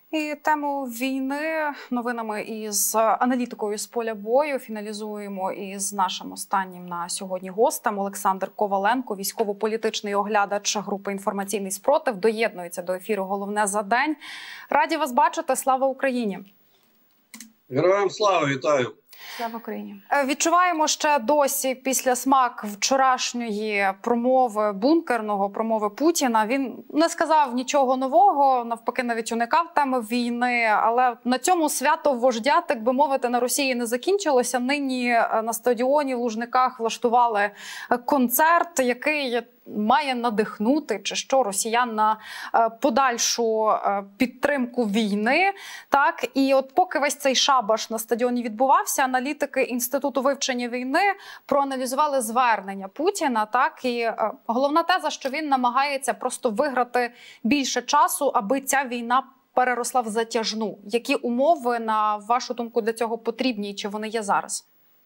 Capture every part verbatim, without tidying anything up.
І тему війни новинами із аналітикою з поля бою фіналізуємо із нашим останнім на сьогодні гостем. Олександр Коваленко, військово-політичний оглядач групи «Інформаційний спротив», доєднується до ефіру «Головне за день». Раді вас бачити. Слава Україні! Героям слава! Вітаю! Слава Україні! Відчуваємо ще досі після смак вчорашньої промови бункерного, промови Путіна. Він не сказав нічого нового, навпаки навіть уникав теми війни, але на цьому свято вождя, так би мовити, на Росії не закінчилося. Нині на стадіоні в Лужниках влаштували концерт, який має надихнути, чи що, росіян на подальшу підтримку війни. Так, і от поки весь цей шабаш на стадіоні відбувався, аналітики Інституту вивчення війни проаналізували звернення Путіна. Так, і головна теза, що він намагається просто виграти більше часу, аби ця війна переросла в затяжну. Які умови, на вашу думку, для цього потрібні, і чи вони є зараз?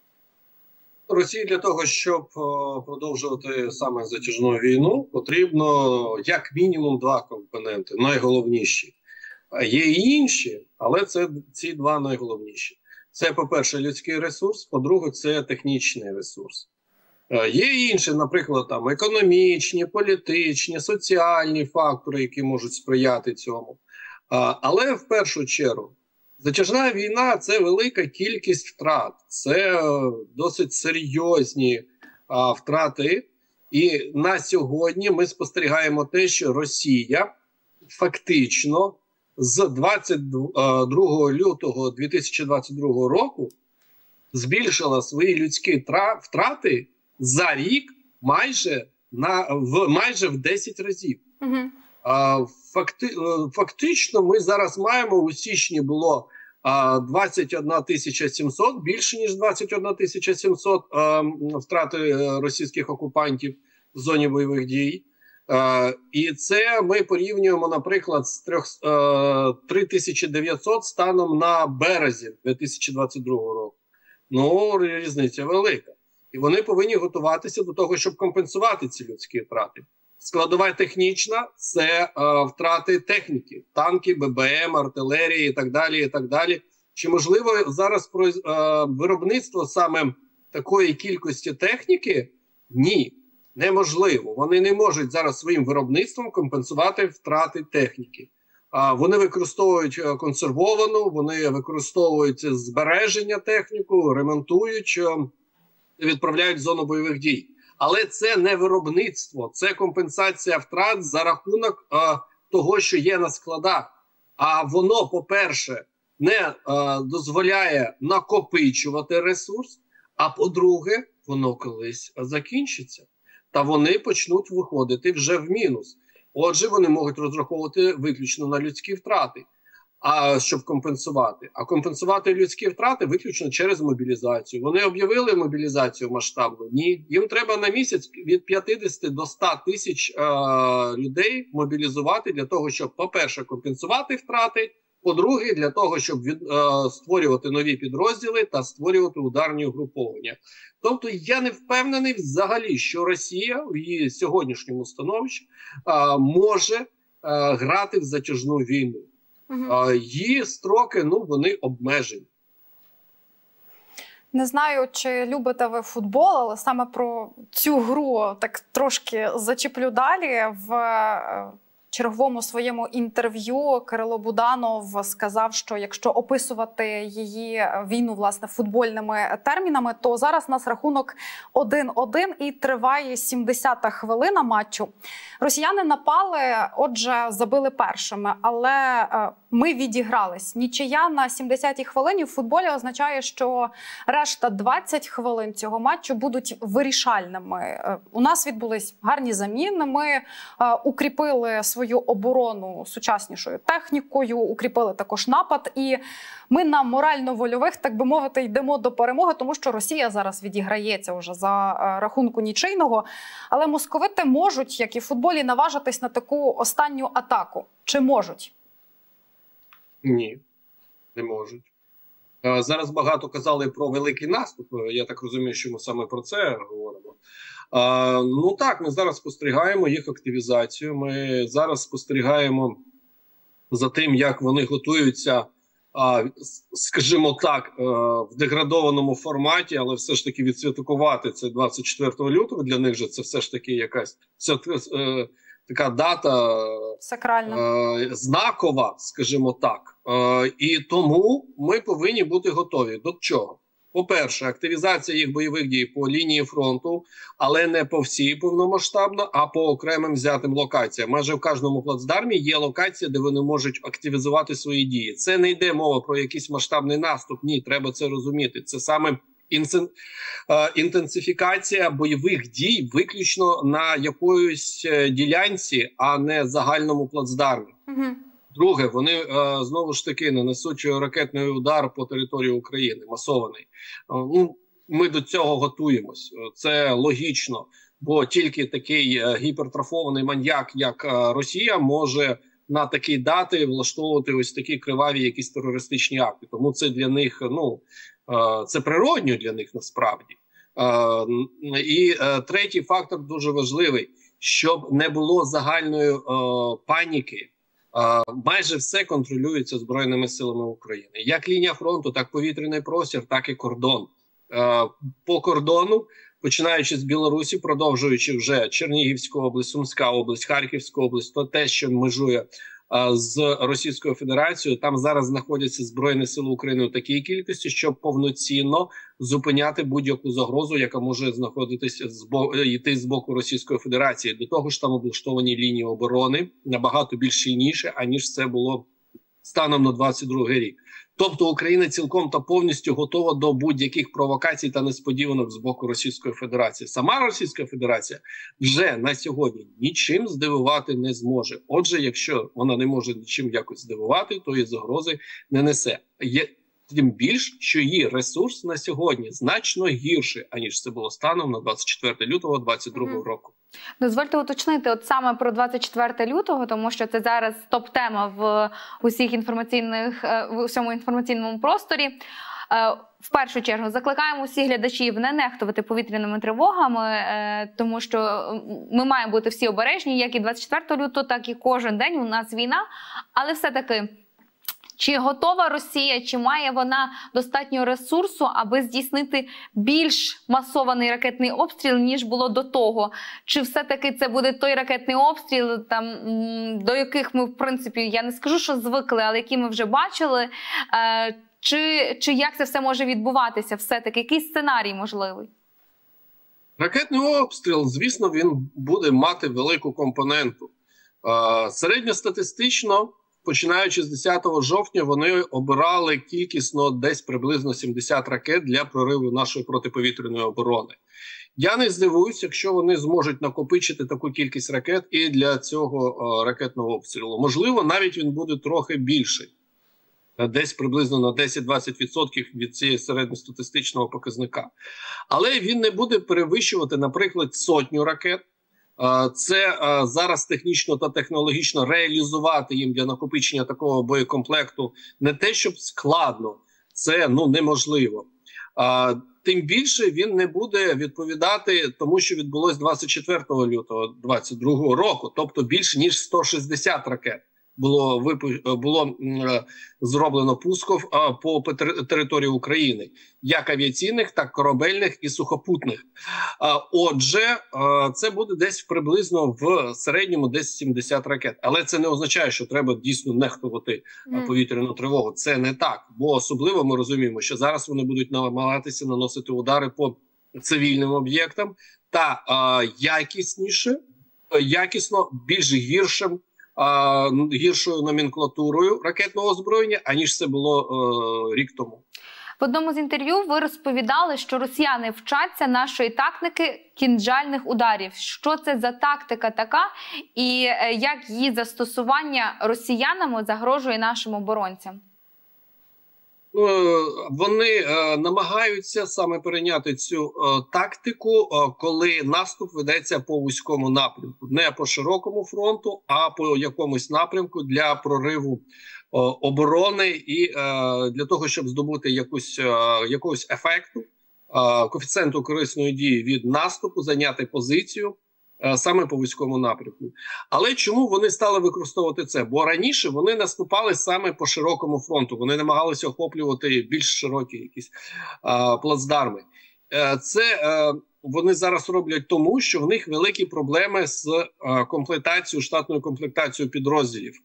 Росії для того, щоб продовжувати саме затяжну війну, потрібно як мінімум два компоненти, найголовніші. Є і інші, але це ці два найголовніші. Це, по-перше, людський ресурс, по-друге, це технічний ресурс. Є і інші, наприклад, там, економічні, політичні, соціальні фактори, які можуть сприяти цьому. Але в першу чергу, затяжна війна – це велика кількість втрат, це досить серйозні а, втрати. І на сьогодні ми спостерігаємо те, що Росія фактично з двадцять другого лютого дві тисячі двадцять другого року збільшила свої людські втрати за рік майже, на, в, майже в десять разів. Угу. Факти, фактично ми зараз маємо, у січні було двадцять одна тисяча сімсот, більше ніж двадцять одна тисяча сімсот втрати російських окупантів в зоні бойових дій. І це ми порівнюємо, наприклад, з три тисячі дев'ятсот станом на березень дві тисячі двадцять другого року. Ну, різниця велика. І вони повинні готуватися до того, щоб компенсувати ці людські втрати. Складова технічна – це е, втрати техніки, танки, Б Б М, артилерії і так далі, і так далі. Чи можливо зараз про е, виробництво саме такої кількості техніки? Ні, неможливо. Вони не можуть зараз своїм виробництвом компенсувати втрати техніки. А вони використовують консервовану, вони використовують збереження техніку, ремонтують, відправляють в зону бойових дій. Але це не виробництво, це компенсація втрат за рахунок е, того, що є на складах. А воно, по-перше, не е, дозволяє накопичувати ресурс, а по-друге, воно колись закінчиться. Та вони почнуть виходити вже в мінус. Отже, вони можуть розраховувати виключно на людські втрати, а щоб компенсувати. А компенсувати людські втрати виключно через мобілізацію. Вони об'явили мобілізацію масштабну? Ні. Їм треба на місяць від п'ятдесят до ста тисяч е людей мобілізувати для того, щоб, по-перше, компенсувати втрати, по-друге, для того, щоб від, е створювати нові підрозділи та створювати ударні угруповання. Тобто я не впевнений взагалі, що Росія в її сьогоднішньому становищі е може е грати в затяжну війну. Угу. Її строки, ну, вони обмежені. Не знаю, чи любите ви футбол, але саме про цю гру так трошки зачіплю далі. В черговому своєму інтерв'ю Кирило Буданов сказав, що якщо описувати її війну, власне, футбольними термінами, то зараз у нас рахунок один-один і триває сімдесята хвилина матчу. Росіяни напали, отже, забили першими, але ми відігрались. Нічия на сімдесятій хвилині в футболі означає, що решта двадцять хвилин цього матчу будуть вирішальними. У нас відбулись гарні заміни, ми укріпили свою оборону сучаснішою технікою, укріпили також напад, і ми на морально-вольових, так би мовити, йдемо до перемоги, тому що Росія зараз відіграється вже за рахунку нічийного. Але московити можуть, як і в футболі, наважитись на таку останню атаку. Чи можуть? Ні, не можуть. Зараз багато казали про великий наступ. Я так розумію, що ми саме про це говоримо. А, ну так, ми зараз спостерігаємо їх активізацію. Ми зараз спостерігаємо за тим, як вони готуються, скажімо так, в деградованому форматі, але все ж таки відсвяткувати це двадцять четвертого лютого. Для них же це все ж таки якась це, е, така дата е, знакова, скажімо так. Е, і тому ми повинні бути готові. До чого? По-перше, активізація їх бойових дій по лінії фронту, але не по всій повномасштабно, а по окремим взятим локаціям. Майже в кожному плацдармі є локація, де вони можуть активізувати свої дії. Це не йде мова про якийсь масштабний наступ. Ні, треба це розуміти. Це саме інтенсифікація бойових дій виключно на якоїсь ділянці, а не загальному плацдармі. Угу. Друге, вони е, знову ж таки нанесуть ракетний удар по території України, масований. Е, ну, ми до цього готуємось. Це логічно, бо тільки такий е, гіпертрофований маньяк, як е, Росія, може на такі дати влаштовувати ось такі криваві якісь терористичні акти. Тому це для них, ну, е, це природньо для них насправді. Е, і е, третій фактор дуже важливий, щоб не було загальної е, паніки. Uh, майже все контролюється Збройними силами України. Як лінія фронту, так повітряний простір, так і кордон. Uh, по кордону, починаючи з Білорусі, продовжуючи вже Чернігівську область, Сумська область, Харківська область, то те, що межує uh, з Російською Федерацією, там зараз знаходяться Збройні сили України у такій кількості, щоб повноцінно зупиняти будь-яку загрозу, яка може знаходитися з боку, йти з боку Російської Федерації. До того ж, там облаштовані лінії оборони набагато більш щільніше, аніж це було станом на двадцять другий рік. Тобто Україна цілком та повністю готова до будь-яких провокацій та несподіванок з боку Російської Федерації. Сама Російська Федерація вже на сьогодні нічим здивувати не зможе. Отже, якщо вона не може нічим якось здивувати, то і загрози не несе. Є тим більш, що її ресурс на сьогодні значно гірший, аніж це було станом на двадцять четвертого лютого двадцять другого mm-hmm. року. Дозвольте уточнити от саме про двадцять четвертого лютого, тому що це зараз топ-тема в усіх інформаційних, в усьому інформаційному просторі. В першу чергу закликаємо усіх глядачів не нехтувати повітряними тривогами, тому що ми маємо бути всі обережні, як і двадцять четвертого лютого, так і кожен день у нас війна, але все-таки чи готова Росія, чи має вона достатньо ресурсу, аби здійснити більш масований ракетний обстріл, ніж було до того? Чи все-таки це буде той ракетний обстріл, там, до яких ми, в принципі, я не скажу, що звикли, але які ми вже бачили? Чи, чи як це все може відбуватися? Все-таки який сценарій можливий? Ракетний обстріл, звісно, він буде мати велику компоненту. Середньостатистично, починаючи з десятого жовтня, вони обирали кількісно десь приблизно сімдесят ракет для прориву нашої протиповітряної оборони. Я не здивуюсь, якщо вони зможуть накопичити таку кількість ракет і для цього о, ракетного обстрілу. Можливо, навіть він буде трохи більший. Десь приблизно на десять-двадцять відсотків від цієї середньостатистичного показника. Але він не буде перевищувати, наприклад, сотню ракет. Це зараз технічно та технологічно реалізувати їм для накопичення такого боєкомплекту не те, щоб складно, це ну неможливо. Тим більше він не буде відповідати тому, що відбулось двадцять четвертого лютого двадцять другого року, тобто більше ніж сто шістдесят ракет. Було випу... було е, зроблено пусків е, по території України, як авіаційних, так корабельних і сухопутних. Е, отже, е, це буде десь приблизно в середньому десь сімдесят ракет. Але це не означає, що треба дійсно нехтувати е, повітряну тривогу. Це не так, бо особливо ми розуміємо, що зараз вони будуть намагатися наносити удари по цивільним об'єктам та е, якісніше, якісно більш гіршим, А, гіршою номенклатурою ракетного озброєння, аніж це було е, рік тому. В одному з інтерв'ю ви розповідали, що росіяни вчаться нашої тактики кінжальних ударів. Що це за тактика така і як її застосування росіянами загрожує нашим оборонцям? Вони е, намагаються саме перейняти цю е, тактику, е, коли наступ ведеться по вузькому напрямку. Не по широкому фронту, а по якомусь напрямку для прориву е, оборони і е, для того, щоб здобути якусь, е, якогось ефекту, е, коефіцієнту корисної дії від наступу, зайняти позицію саме по вузькому напрямку. Але чому вони стали використовувати це? Бо раніше вони наступали саме по широкому фронту, вони намагалися охоплювати більш широкі якісь а, плацдарми. Е, це е, вони зараз роблять тому, що в них великі проблеми з е, комплектацією, штатною комплектацією підрозділів.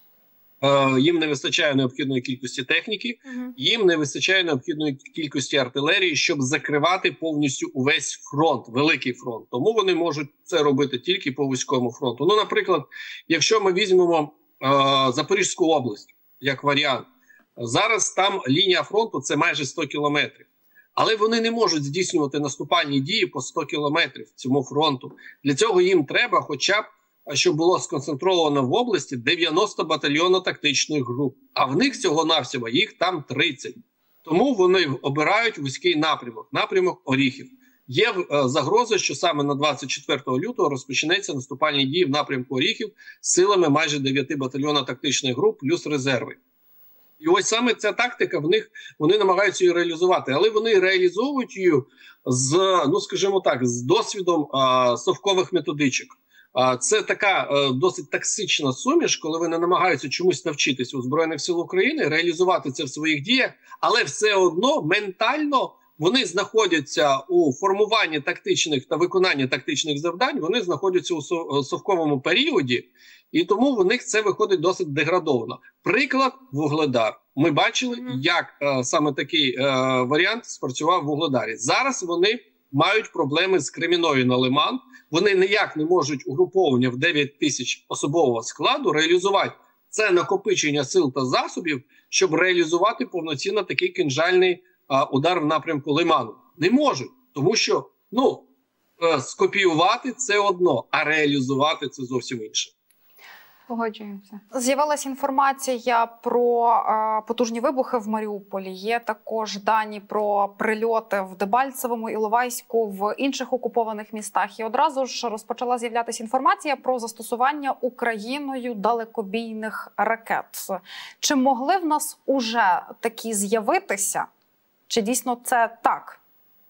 Е, їм не вистачає необхідної кількості техніки, uh-huh. їм не вистачає необхідної кількості артилерії, щоб закривати повністю увесь фронт, великий фронт. Тому вони можуть це робити тільки по вузькому фронту. Ну, наприклад, якщо ми візьмемо е, Запорізьку область, як варіант, зараз там лінія фронту – це майже сто кілометрів. Але вони не можуть здійснювати наступальні дії по сто кілометрів цьому фронту. Для цього їм треба хоча б, щоб було сконцентровано в області дев'яносто батальйонно-тактичних груп. А в них всього-навсього їх там тридцять. Тому вони обирають вузький напрямок, напрямок Оріхів. Є е, загроза, що саме на двадцять четвертого лютого розпочнеться наступальні дії в напрямку Оріхів силами майже дев'яти батальйонно-тактичних груп плюс резерви. І ось саме ця тактика, в них, вони намагаються її реалізувати, але вони реалізовують її з, ну скажімо так, з досвідом а, совкових методичок. А, це така а, досить токсична суміш, коли вони намагаються чомусь навчитися у Збройних сил України, реалізувати це в своїх діях, але все одно ментально вони знаходяться у формуванні тактичних та виконанні тактичних завдань, вони знаходяться у совковому періоді, і тому в них це виходить досить деградовано. Приклад – Вугледар. Ми бачили, mm-hmm. як е, саме такий е, варіант спрацював в Вугледарі. Зараз вони мають проблеми з Креміною на Лиман. Вони ніяк не можуть угруповання в дев'ять тисяч особового складу реалізувати це накопичення сил та засобів, щоб реалізувати повноцінно такий кинжальний е, удар в напрямку Лиману. Не можуть, тому що ну, е, скопіювати – це одно, а реалізувати – це зовсім інше. Погоджуємося. З'явилася інформація про е, потужні вибухи в Маріуполі. Є також дані про прильоти в Дебальцевому, Іловайську, в інших окупованих містах. І одразу ж розпочала з'являтися інформація про застосування Україною далекобійних ракет. Чи могли в нас уже такі з'явитися? Чи дійсно це так?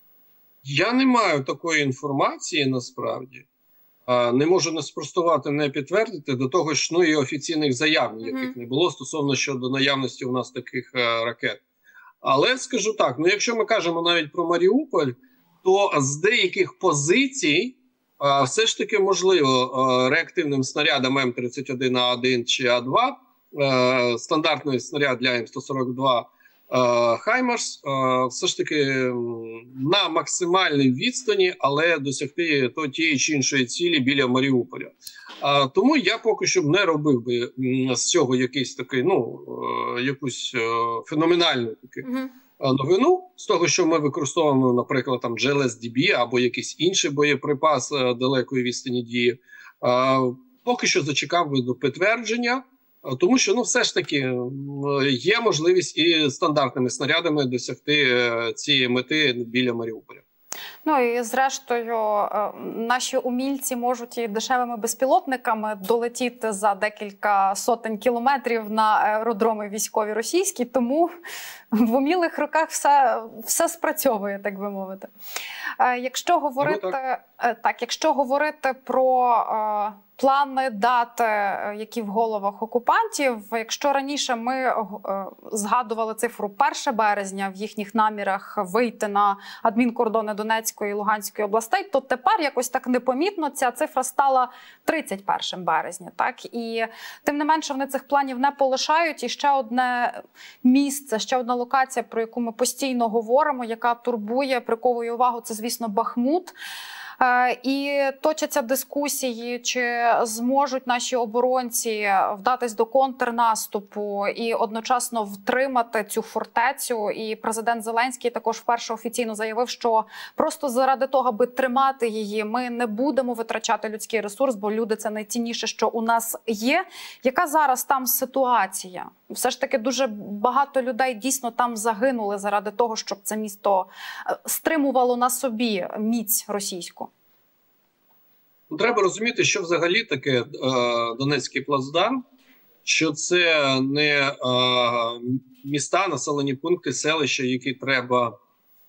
Я не маю такої інформації насправді. Не можу не спростувати, не підтвердити, до того ж, ну і офіційних заяв, яких не було стосовно щодо наявності у нас таких е, ракет. Але скажу так, ну якщо ми кажемо навіть про Маріуполь, то з деяких позицій е, все ж таки можливо е, реактивним снарядом М тридцять один А один чи А два, е, стандартний снаряд для М сто сорок два Хаймарс, все ж таки на максимальній відстані, але досягти то тієї чи іншої цілі біля Маріуполя. Тому я поки що не робив би з цього якийсь такий, ну, якусь феноменальну таку uh-huh. новину. З того, що ми використовуємо, наприклад, там джі ел ес ді бі або якийсь інший боєприпас далекої відстані дії. Поки що зачекав би до підтвердження. Тому що, ну, все ж таки, є можливість і стандартними снарядами досягти цієї мети біля Маріуполя. Ну і зрештою, наші умільці можуть і дешевими безпілотниками долетіти за декілька сотень кілометрів на аеродроми військові російські, тому в умілих руках все, все спрацьовує, так би мовити. Якщо говорити, ну, так. Так, якщо говорити про плани, дати, які в головах окупантів, якщо раніше ми згадували цифру першого березня в їхніх намірах вийти на адмінкордони Донецької і Луганської областей, то тепер якось так непомітно ця цифра стала тридцять першого березня. Так? І тим не менше вони цих планів не полишають. І ще одне місце, ще одна локація, про яку ми постійно говоримо, яка турбує, приковує увагу, це, звісно, Бахмут. І точаться дискусії, чи зможуть наші оборонці вдатись до контрнаступу і одночасно втримати цю фортецю. І президент Зеленський також вперше офіційно заявив, що просто заради того, аби тримати її, ми не будемо витрачати людський ресурс, бо люди – це найцінніше, що у нас є. Яка зараз там ситуація? Все ж таки дуже багато людей дійсно там загинули заради того, щоб це місто стримувало на собі міць російську. Треба розуміти, що взагалі таке е, Донецький плацдарм, що це не е, міста, населені пункти, селища, які треба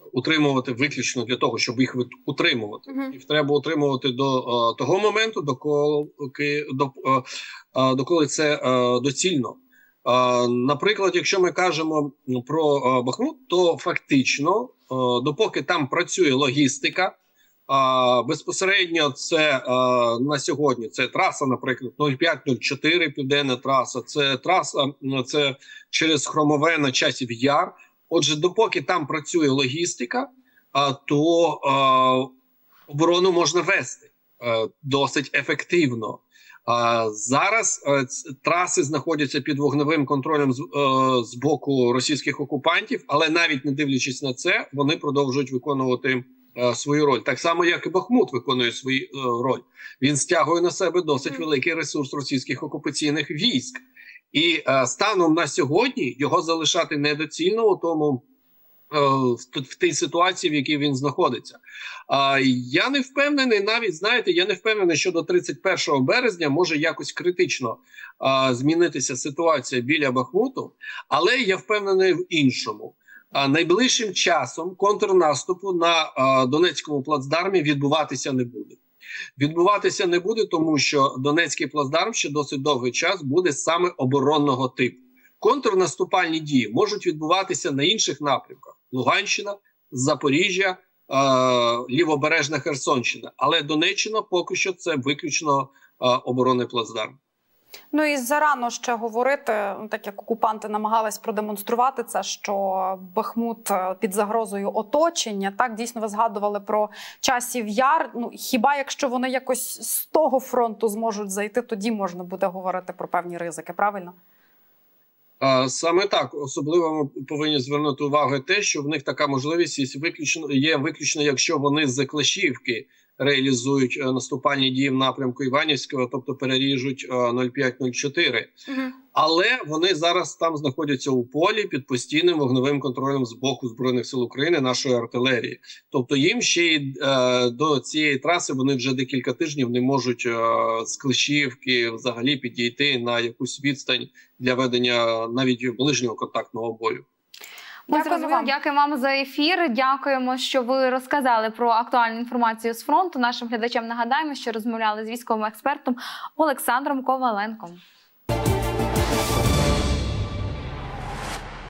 утримувати виключно для того, щоб їх утримувати. Uh-huh. Їх треба утримувати до е, того моменту, доколи, до, е, доколи це е, доцільно. Е, наприклад, якщо ми кажемо про е, Бахмут, то фактично, е, допоки там працює логістика, е, безпосередньо це е, на сьогодні це траса, наприклад, нуль п'ять нуль чотири, південна траса, це траса, це через Хромове на Часів Яр. Отже, допоки там працює логістика, то оборону можна вести досить ефективно. Зараз траси знаходяться під вогневим контролем з боку російських окупантів, але навіть не дивлячись на це, вони продовжують виконувати свою роль. Так само, як і Бахмут виконує свою роль. Він стягує на себе досить великий ресурс російських окупаційних військ. І е, станом на сьогодні його залишати недоцільно у тому, е, в, в тій ситуації, в якій він знаходиться. Е, я не впевнений, навіть, знаєте, я не впевнений, що до тридцять першого березня може якось критично е, змінитися ситуація біля Бахмуту, але я впевнений в іншому. Е, найближчим часом контрнаступу на е, Донецькому плацдармі відбуватися не буде. Відбуватися не буде, тому що Донецький плацдарм ще досить довгий час буде саме оборонного типу. Контрнаступальні дії можуть відбуватися на інших напрямках: Луганщина, Запоріжжя, е- Лівобережна Херсонщина. Але Донеччина поки що це виключно е- оборонний плацдарм. Ну і зарано ще говорити, так як окупанти намагались продемонструвати це, що Бахмут під загрозою оточення. Так, дійсно, ви згадували про Часів Яр. Ну, хіба якщо вони якось з того фронту зможуть зайти, тоді можна буде говорити про певні ризики, правильно? Саме так. Особливо ми повинні звернути увагу те, що в них така можливість є виключно, є виключно, якщо вони з Клашівки реалізують е, наступальні дії в напрямку Іванівського, тобто переріжуть е, нуль п'ять нуль чотири. Угу. Але вони зараз там знаходяться у полі під постійним вогневим контролем з боку Збройних сил України, нашої артилерії. Тобто їм ще й е, до цієї траси вони вже декілька тижнів не можуть е, з Клишівки взагалі підійти на якусь відстань для ведення навіть ближнього контактного бою. Ми зрозуміли, дякуємо вам за ефір. Дякуємо, що ви розказали про актуальну інформацію з фронту. Нашим глядачам нагадаємо, що розмовляли з військовим експертом Олександром Коваленком.